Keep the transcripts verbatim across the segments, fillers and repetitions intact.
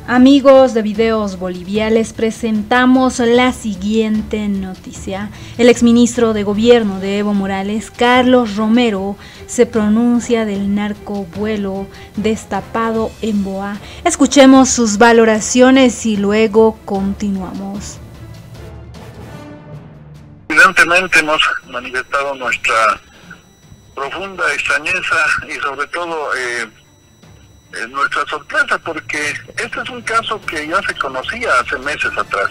Amigos de Videos Bolivia, les presentamos la siguiente noticia. El exministro de Gobierno de Evo Morales, Carlos Romero, se pronuncia del narcovuelo destapado en Boa. Escuchemos sus valoraciones y luego continuamos. Evidentemente hemos manifestado nuestra profunda extrañeza y sobre todo eh, eh, nuestra sorpresa, porque este es un caso que ya se conocía hace meses atrás.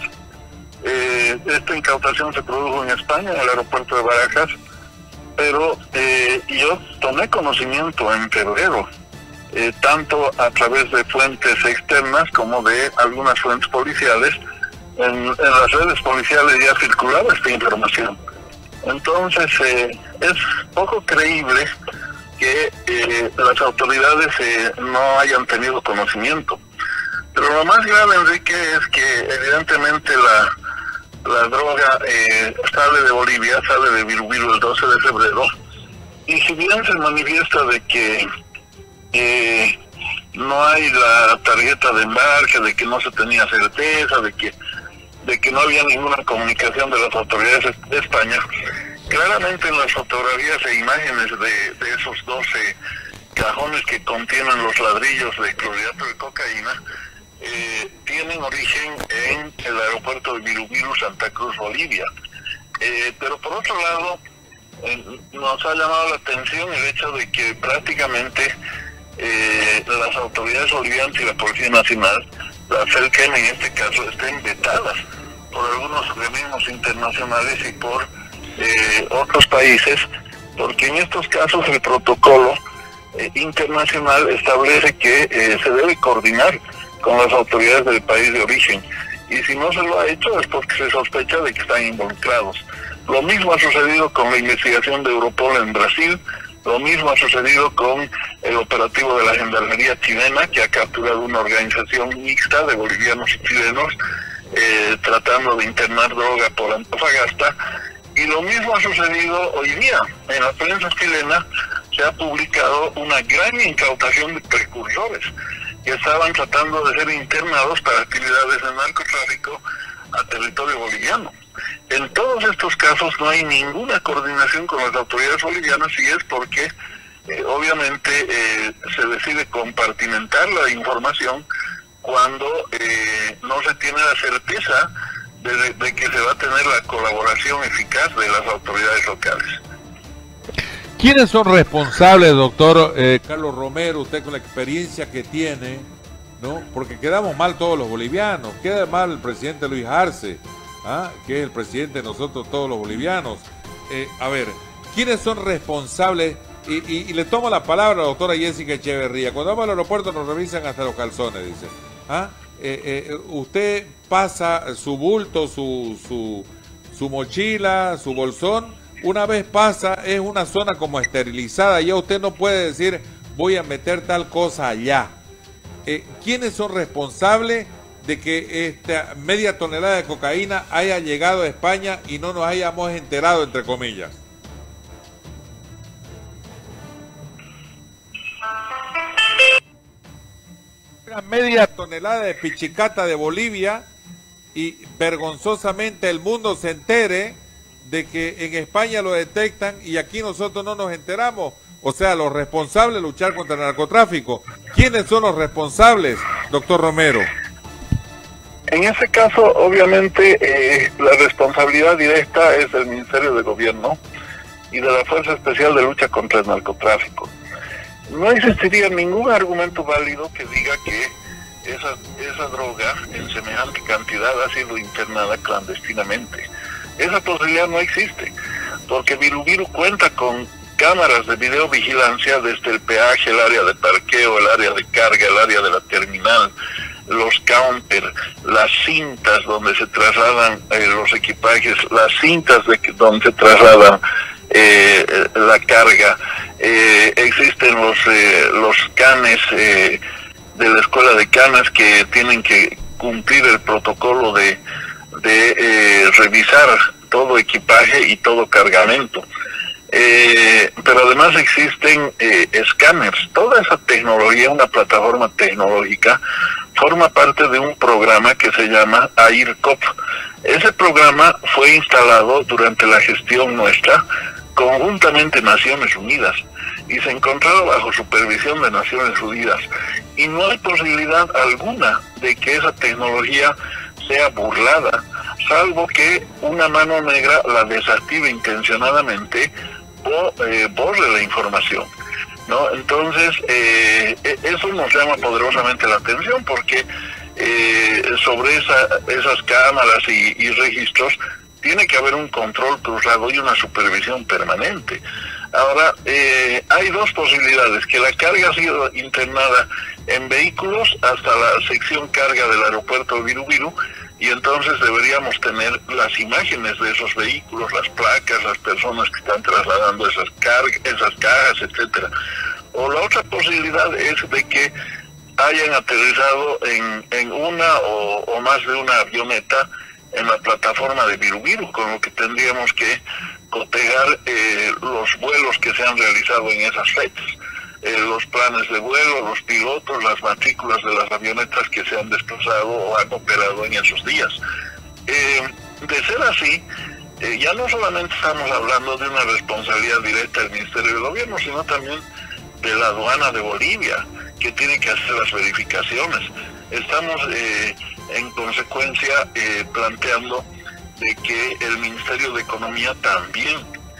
Eh, esta incautación se produjo en España, en el aeropuerto de Barajas, pero eh, yo tomé conocimiento en febrero, eh, tanto a través de fuentes externas como de algunas fuentes policiales. En, en las redes policiales ya circulaba esta información. Entonces eh, es poco creíble que eh, las autoridades eh, no hayan tenido conocimiento. Pero lo más grave, Enrique, es que evidentemente la, la droga eh, sale de Bolivia, sale de Viru el doce de febrero, y si bien se manifiesta de que eh, no hay la tarjeta de embarque, de que no se tenía certeza, de que de que no había ninguna comunicación de las autoridades de España, claramente en las fotografías e imágenes de, de esos doce cajones que contienen los ladrillos de clorhidrato de cocaína, eh, tienen origen en el aeropuerto de Viru Viru, Santa Cruz, Bolivia. Eh, pero por otro lado, eh, nos ha llamado la atención el hecho de que prácticamente eh, las autoridades bolivianas y la Policía Nacional, la CELCEN en este caso, estén vetadas por algunos organismos internacionales y por eh, otros países, porque en estos casos el protocolo eh, internacional establece que eh, se debe coordinar con las autoridades del país de origen, y si no se lo ha hecho es porque se sospecha de que están involucrados. Lo mismo ha sucedido con la investigación de Europol en Brasil, lo mismo ha sucedido con el operativo de la Gendarmería chilena, que ha capturado una organización mixta de bolivianos y chilenos eh, tratando de internar droga por Antofagasta. Y lo mismo ha sucedido hoy día. En la prensa chilena se ha publicado una gran incautación de precursores que estaban tratando de ser internados para actividades de narcotráfico a territorio boliviano. En todos estos casos no hay ninguna coordinación con las autoridades bolivianas, y es porque eh, obviamente eh, se decide compartimentar la información cuando eh, no se tiene la certeza de, de que se va a tener la colaboración eficaz de las autoridades locales. ¿Quiénes son responsables, doctor eh, Carlos Romero, usted con la experiencia que tiene, ¿no? Porque quedamos mal todos los bolivianos, queda mal el presidente Luis Arce, ¿ah? que es el presidente de nosotros todos los bolivianos. Eh, a ver, ¿quiénes son responsables? Y, y, y le tomo la palabra a la doctora Jessica Echeverría. Cuando vamos al aeropuerto nos revisan hasta los calzones, dice. ¿Ah? Eh, eh, usted pasa su bulto, su, su, su mochila, su bolsón, una vez pasa, es una zona como esterilizada, ya usted no puede decir voy a meter tal cosa allá. Eh, ¿Quiénes son responsables de que esta media tonelada de cocaína haya llegado a España y no nos hayamos enterado, entre comillas? Una media tonelada de pichicata de Bolivia y vergonzosamente el mundo se entere de que en España lo detectan y aquí nosotros no nos enteramos. O sea, los responsables de luchar contra el narcotráfico. ¿Quiénes son los responsables, doctor Romero? En ese caso, obviamente, eh, la responsabilidad directa es del Ministerio de Gobierno y de la Fuerza Especial de Lucha contra el Narcotráfico. No existiría ningún argumento válido que diga que esa, esa droga en semejante cantidad ha sido internada clandestinamente. Esa posibilidad no existe, porque Viru Viru cuenta con cámaras de videovigilancia desde el peaje, el área de parqueo, el área de carga, el área de la terminal, los counters, las cintas donde se trasladan eh, los equipajes, las cintas de que, donde se trasladan eh, la carga. Eh, existen los eh, los canes eh, de la escuela de canas que tienen que cumplir el protocolo de, de eh, revisar todo equipaje y todo cargamento. Eh, pero además existen eh, escáneres. Toda esa tecnología, una plataforma tecnológica, forma parte de un programa que se llama AIRCOP. Ese programa fue instalado durante la gestión nuestra, conjuntamente Naciones Unidas, y se encontraba bajo supervisión de Naciones Unidas. Y no hay posibilidad alguna de que esa tecnología sea burlada, salvo que una mano negra la desactive intencionadamente o eh, borre la información, ¿no? Entonces, eh, eso nos llama poderosamente la atención, porque eh, sobre esa, esas cámaras y, y registros tiene que haber un control cruzado y una supervisión permanente. Ahora, eh, hay dos posibilidades: que la carga ha sido internada en vehículos hasta la sección carga del aeropuerto de Viru-Viru, y entonces deberíamos tener las imágenes de esos vehículos, las placas, las personas que están trasladando esas cargas, esas cajas, etcétera. O la otra posibilidad es de que hayan aterrizado en, en una o, o más de una avioneta en la plataforma de Viru-Viru, con lo que tendríamos que cotejar eh, los vuelos que se han realizado en esas fechas, eh, los planes de vuelo, los pilotos, las matrículas de las avionetas que se han desplazado o han operado en esos días. Eh, de ser así, eh, ya no solamente estamos hablando de una responsabilidad directa del Ministerio de Gobierno, sino también de la aduana de Bolivia, que tiene que hacer las verificaciones. Estamos eh, en consecuencia eh, planteando de que el Ministerio de Economía también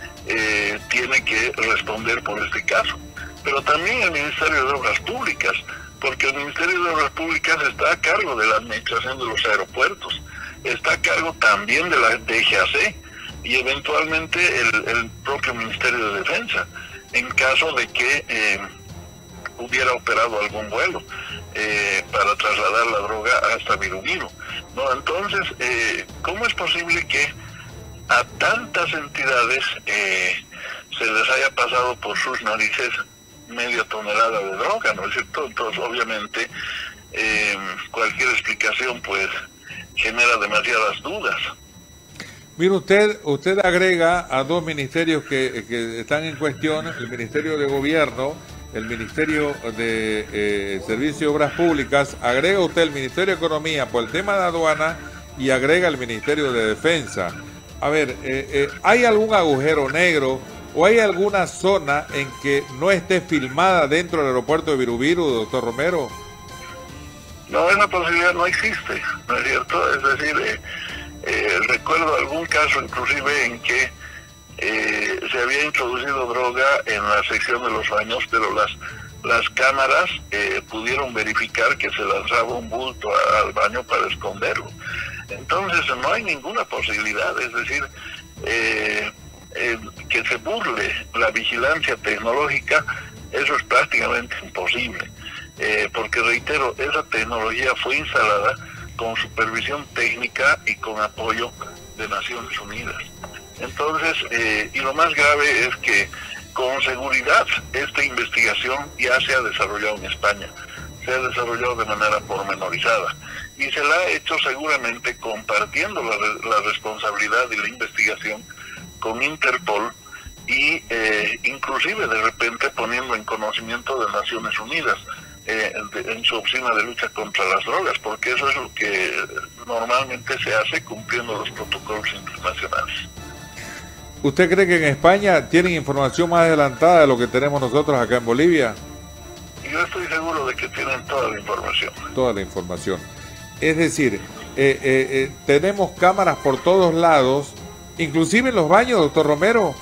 eh, tiene que responder por este caso, pero también el Ministerio de Obras Públicas, porque el Ministerio de Obras Públicas está a cargo de la administración de los aeropuertos, está a cargo también de la D G A C y eventualmente el, el propio Ministerio de Defensa, en caso de que eh, hubiera operado algún vuelo eh, para trasladar la droga hasta Viru-Viru, ¿no? Entonces, eh, ¿cómo es posible que a tantas entidades eh, se les haya pasado por sus narices media tonelada de droga, ¿no es cierto? Entonces, obviamente, eh, cualquier explicación, pues, genera demasiadas dudas. Mire, usted, usted agrega a dos ministerios que, que están en cuestión, el Ministerio de Gobierno, el Ministerio de eh, Servicios y Obras Públicas, agrega usted el Ministerio de Economía por el tema de aduana y agrega el Ministerio de Defensa. A ver, eh, eh, ¿hay algún agujero negro o hay alguna zona en que no esté filmada dentro del aeropuerto de Viru-Viru, doctor Romero? No, esa posibilidad no existe, ¿no es cierto? Es decir, eh, eh, recuerdo algún caso inclusive en que eh, se había introducido droga en la sección de los baños, pero las las cámaras eh, pudieron verificar que se lanzaba un bulto a, al baño para esconderlo. Entonces no hay ninguna posibilidad, es decir, eh, eh, que se burle la vigilancia tecnológica, eso es prácticamente imposible, eh, porque reitero, esa tecnología fue instalada con supervisión técnica y con apoyo de Naciones Unidas. Entonces, eh, y lo más grave es que con seguridad esta investigación ya se ha desarrollado en España, se ha desarrollado de manera pormenorizada y se la ha hecho seguramente compartiendo la, la responsabilidad y la investigación con Interpol y eh, inclusive de repente poniendo en conocimiento de Naciones Unidas eh, de, en su oficina de lucha contra las drogas, porque eso es lo que normalmente se hace cumpliendo los protocolos internacionales. ¿Usted cree que en España tienen información más adelantada de lo que tenemos nosotros acá en Bolivia? Yo estoy seguro de que tienen toda la información. Toda la información. Es decir, eh, eh, eh, tenemos cámaras por todos lados, inclusive en los baños, doctor Romero.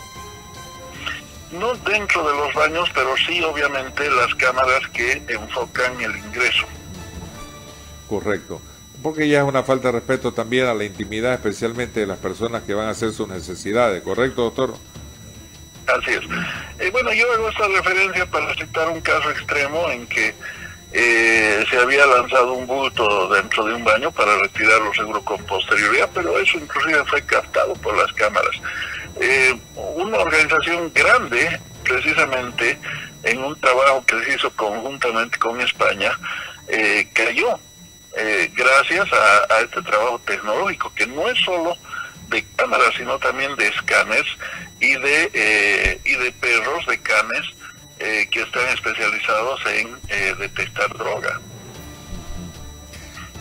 No dentro de los baños, pero sí obviamente las cámaras que enfocan el ingreso. Correcto. Porque ya es una falta de respeto también a la intimidad, especialmente de las personas que van a hacer sus necesidades, ¿correcto, doctor? Así es. Eh, bueno, yo hago esta referencia para citar un caso extremo en que eh, se había lanzado un bulto dentro de un baño para retirarlo seguro con posterioridad, pero eso inclusive fue captado por las cámaras. Eh, una organización grande, precisamente en un trabajo que se hizo conjuntamente con España, eh, cayó. Eh, gracias a, a este trabajo tecnológico, que no es solo de cámaras, sino también de escáneres y de eh, y de perros, de canes, eh, que están especializados en eh, detectar droga.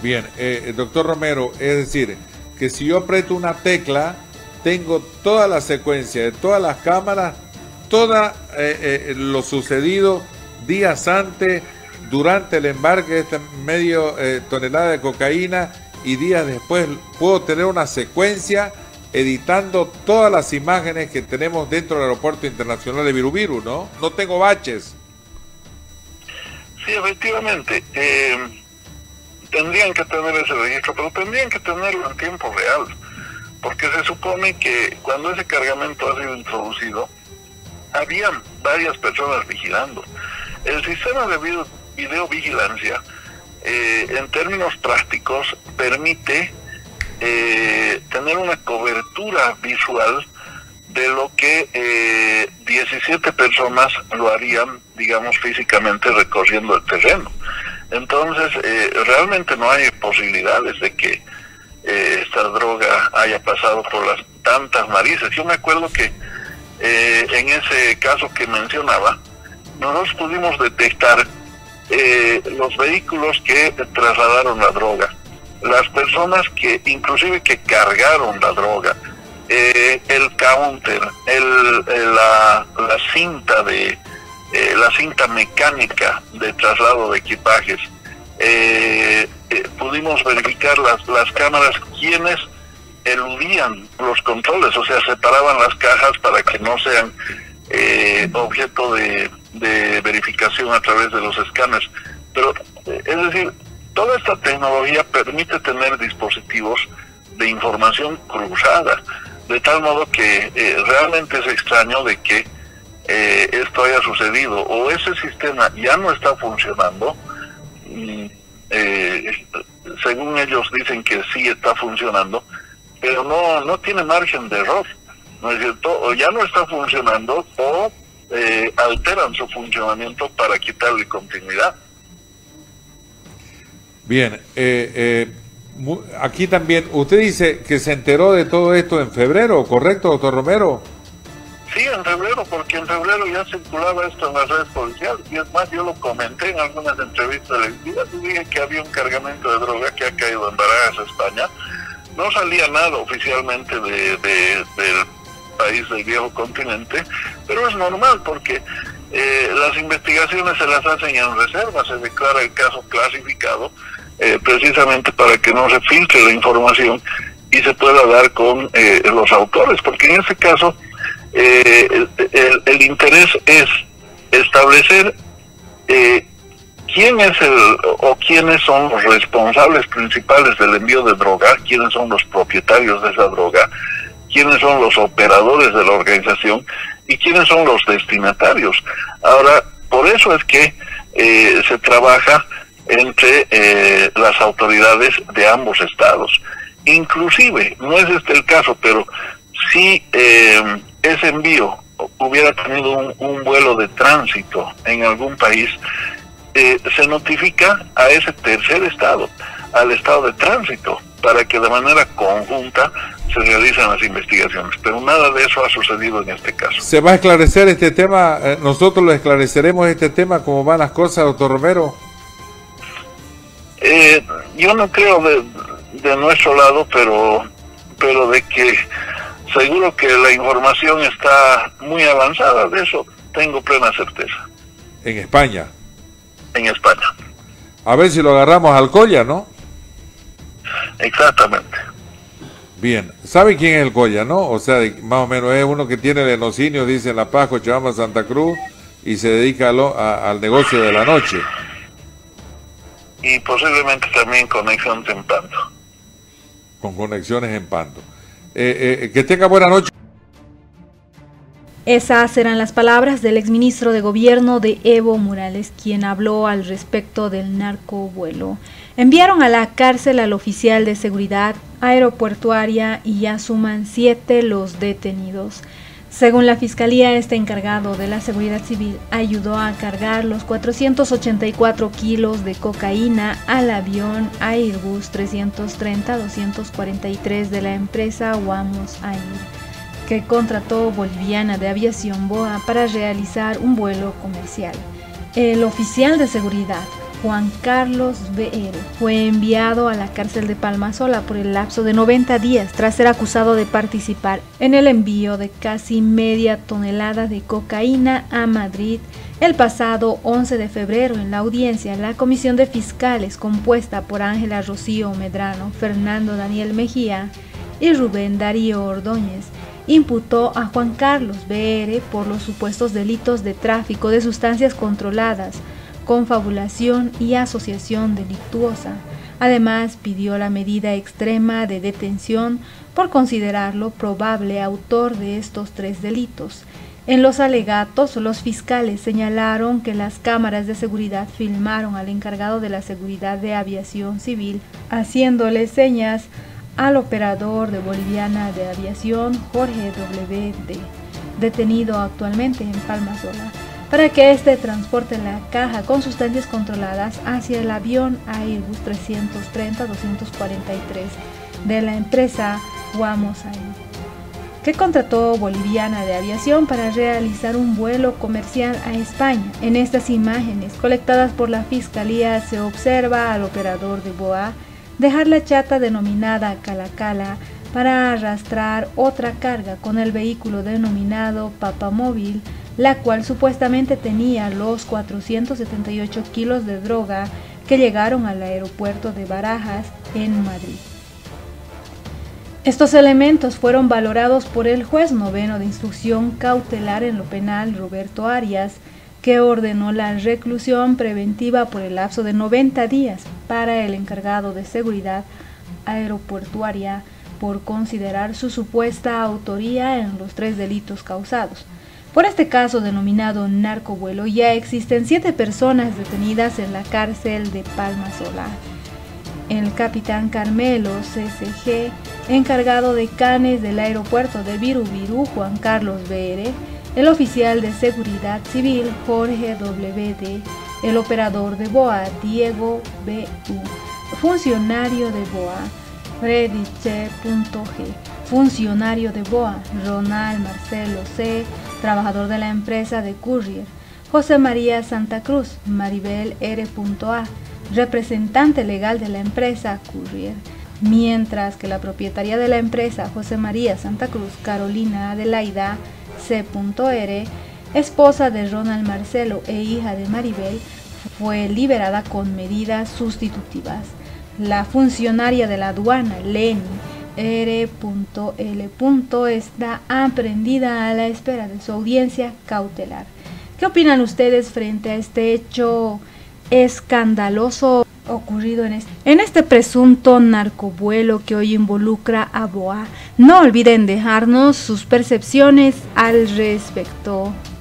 Bien, eh, doctor Romero, es decir, que si yo aprieto una tecla, tengo toda la secuencia de todas las cámaras, toda eh, eh, lo sucedido días antes, durante el embarque de esta medio eh, tonelada de cocaína y días después. Puedo tener una secuencia editando todas las imágenes que tenemos dentro del aeropuerto internacional de Virubiru, ¿no? No tengo baches. Sí, efectivamente. Eh, tendrían que tener ese registro, pero tendrían que tenerlo en tiempo real, porque se supone que cuando ese cargamento ha sido introducido, habían varias personas vigilando. El sistema de video, videovigilancia, eh, en términos prácticos, permite eh, tener una cobertura visual de lo que eh, diecisiete personas lo harían, digamos, físicamente recorriendo el terreno. Entonces, eh, realmente no hay posibilidades de que eh, esta droga haya pasado por las tantas narices. Yo me acuerdo que eh, en ese caso que mencionaba, nosotros pudimos detectar eh, los vehículos que trasladaron la droga, las personas que inclusive que cargaron la droga, eh, el counter, el, el, la, la cinta de eh, la cinta mecánica de traslado de equipajes. Eh, eh, pudimos verificar las, las cámaras quienes eludían los controles, o sea, separaban las cajas para que no sean eh, objeto de, de verificación a través de los escáneres. Pero, eh, es decir, toda esta tecnología permite tener dispositivos de información cruzada, de tal modo que eh, realmente es extraño de que eh, esto haya sucedido, o ese sistema ya no está funcionando. Eh, según ellos dicen que sí está funcionando, pero no no tiene margen de error, ¿no es cierto? O ya no está funcionando o eh, alteran su funcionamiento para quitarle continuidad. Bien, eh, eh, aquí también, usted dice que se enteró de todo esto en febrero, ¿correcto, doctor Romero? Sí, en febrero, porque en febrero ya circulaba esto en las redes policiales, y es más, yo lo comenté en algunas entrevistas televisivas, y dije que había un cargamento de droga que ha caído en Barajas, España. No salía nada oficialmente de, de, del país del viejo continente, pero es normal, porque eh, las investigaciones se las hacen en reserva, se declara el caso clasificado, eh, precisamente para que no se filtre la información y se pueda dar con eh, los autores, porque en este caso Eh, el, el, el interés es establecer eh, quién es el o quiénes son los responsables principales del envío de droga, quiénes son los propietarios de esa droga, quiénes son los operadores de la organización y quiénes son los destinatarios. Ahora, por eso es que eh, se trabaja entre eh, las autoridades de ambos estados. Inclusive, no es este el caso, pero sí eh, ese envío hubiera tenido un, un vuelo de tránsito en algún país, eh, se notifica a ese tercer estado, al estado de tránsito, para que de manera conjunta se realicen las investigaciones. Pero nada de eso ha sucedido en este caso. ¿Se va a esclarecer este tema? Eh, ¿Nosotros lo esclareceremos este tema, cómo van las cosas, doctor Romero? Eh, yo no creo de, de nuestro lado, pero, pero de que seguro que la información está muy avanzada, de eso tengo plena certeza. En España. En España. A ver si lo agarramos al Colla, ¿no? Exactamente. Bien. ¿Sabe quién es el Colla, no? O sea, más o menos es uno que tiene lenocinio, dice en La Paz, Cochabamba, Santa Cruz, y se dedica a lo, a, al negocio de la noche. Y posiblemente también conexiones en Pando. Con conexiones en Pando. Eh, eh, que tenga buena noche. Esas eran las palabras del exministro de Gobierno de Evo Morales, quien habló al respecto del narcovuelo. Enviaron a la cárcel al oficial de seguridad aeroportuaria y ya suman siete los detenidos. Según la Fiscalía, este encargado de la seguridad civil ayudó a cargar los cuatrocientos ochenta y cuatro kilos de cocaína al avión Airbus trescientos treinta doscientos cuarenta y tres de la empresa Wamos Air, que contrató Boliviana de Aviación B O A para realizar un vuelo comercial. El oficial de seguridad Juan Carlos B R fue enviado a la cárcel de Palmasola por el lapso de noventa días tras ser acusado de participar en el envío de casi media tonelada de cocaína a Madrid el pasado once de febrero. En la audiencia, la comisión de fiscales compuesta por Ángela Rocío Medrano, Fernando Daniel Mejía y Rubén Darío Ordóñez imputó a Juan Carlos B R por los supuestos delitos de tráfico de sustancias controladas, confabulación y asociación delictuosa. Además, pidió la medida extrema de detención por considerarlo probable autor de estos tres delitos. En los alegatos, los fiscales señalaron que las cámaras de seguridad filmaron al encargado de la seguridad de aviación civil, haciéndole señas al operador de Boliviana de Aviación, Jorge W D, detenido actualmente en Palmasola, para que éste transporte la caja con sustancias controladas hacia el avión Airbus trescientos treinta doscientos cuarenta y tres de la empresa Guamosain, que contrató Boliviana de Aviación para realizar un vuelo comercial a España. En estas imágenes colectadas por la Fiscalía se observa al operador de B O A dejar la chata denominada Calacala para arrastrar otra carga con el vehículo denominado Papamóvil, la cual supuestamente tenía los cuatrocientos setenta y ocho kilos de droga que llegaron al aeropuerto de Barajas en Madrid. Estos elementos fueron valorados por el juez noveno de instrucción cautelar en lo penal, Roberto Arias, que ordenó la reclusión preventiva por el lapso de noventa días para el encargado de seguridad aeroportuaria por considerar su supuesta autoría en los tres delitos causados. Por este caso denominado narcovuelo ya existen siete personas detenidas en la cárcel de Palmasola. El capitán Carmelo C C G, encargado de canes del aeropuerto de Virubiru, Juan Carlos B R, el oficial de seguridad civil Jorge W D, el operador de B O A Diego B U, funcionario de B O A Freddy C. G, funcionario de B O A Ronald Marcelo C., trabajador de la empresa de Courier, José María Santa Cruz, Maribel R. A., representante legal de la empresa Courier, mientras que la propietaria de la empresa, José María Santa Cruz, Carolina Adelaida C. R., esposa de Ronald Marcelo e hija de Maribel, fue liberada con medidas sustitutivas. La funcionaria de la aduana, Leni R. L. está aprehendida a la espera de su audiencia cautelar. ¿Qué opinan ustedes frente a este hecho escandaloso ocurrido en este, en este presunto narcovuelo que hoy involucra a B O A? No olviden dejarnos sus percepciones al respecto.